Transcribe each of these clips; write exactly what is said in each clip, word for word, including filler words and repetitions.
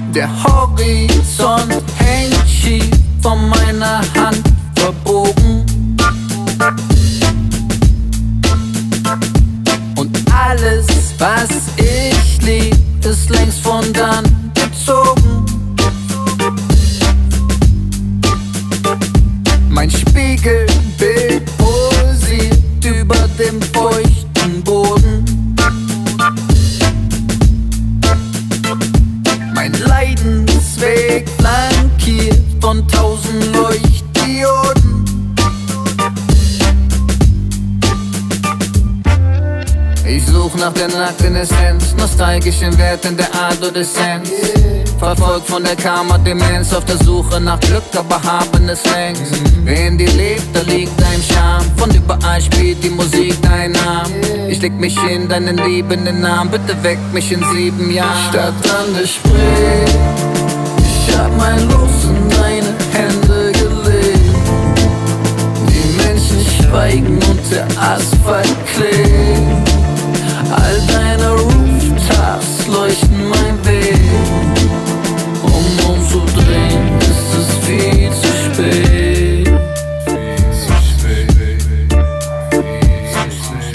Der Horizont hängt schief von meiner Hand verbogen. Und alles, was ich lieb, ist längst von dann gezogen. Mein Spiegelbild posiert über dem feuchten Boden. Mein Leidensweg flankiert von tausend Leuchtdioden. Ich such nach der nackten Essenz, nostalgischen Werten der Adoleszenz. Verfolgt von der Karma-Demenz, auf der Suche nach Glück, aber haben es längst. Wer in dir lebt, da liegt dein Charme. Von überall spielt die Musik dein Name. Ich leg mich in deinen liebenden Namen, bitte weck mich in sieben Jahren. Stadt an der Spree, ich hab mein Los in deine Hände gelegt. Die Menschen schweigen und der Asphalt klebt. All deine Rooftops leuchten mein Weg. Um umzudrehen ist es viel zu spät. Viel zu spät. Viel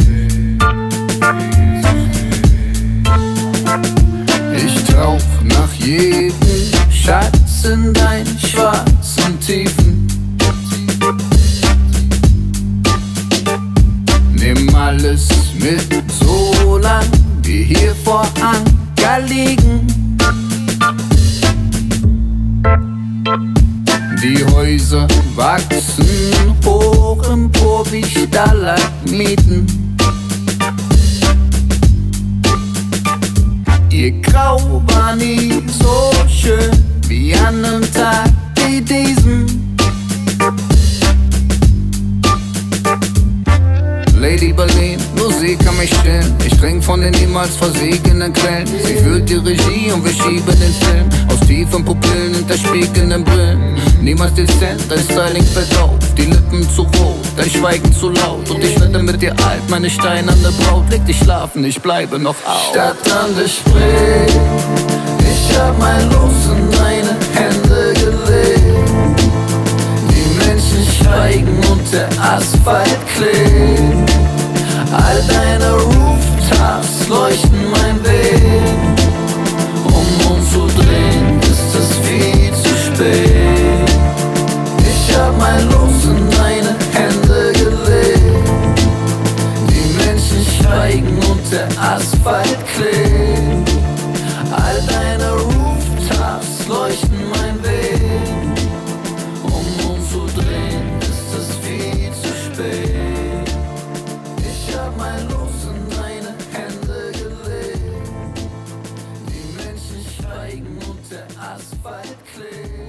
zu spät. Ich tauch nach jedem Schatz in deinen schwarzen Tiefen. Nimm alles mit, so lang wir hier vor Anker liegen. Die Häuser wachsen hoch empor wie Stalagmiten. Ihr Grau war nie so schön wie an einem Tag wie diesem. Lady Berlin, nur sie kann mich stillen. Ich trink von den niemals versiegenden Quellen. Sie führt die Regie und wir schieben den Film aus tiefen Pupillen hinter spiegelnden Brillen. Niemals dezent, dein Styling fällt auf. Die Lippen zu rot, dein Schweigen zu laut. Und ich werde mit dir alt, meine steinerne Braut. Leg dich schlafen, ich bleibe noch auf. Stadt an der Spree, ich hab mein Los in deine Hände gelegt. Die Menschen schweigen und der Asphalt klebt. All deine Rooftops leuchten mein Weg. Um umzudrehen ist es viel zu spät. Ich hab mein Los in deine Hände gelegt. Die Menschen schweigen und der Asphalt klebt. All deine Rooftops leuchten mein Weg. Um umzudrehen ist es viel zu spät. Ich hab mein Los in deine Hände gelegt. Die Menschen schweigen und der Asphalt klebt.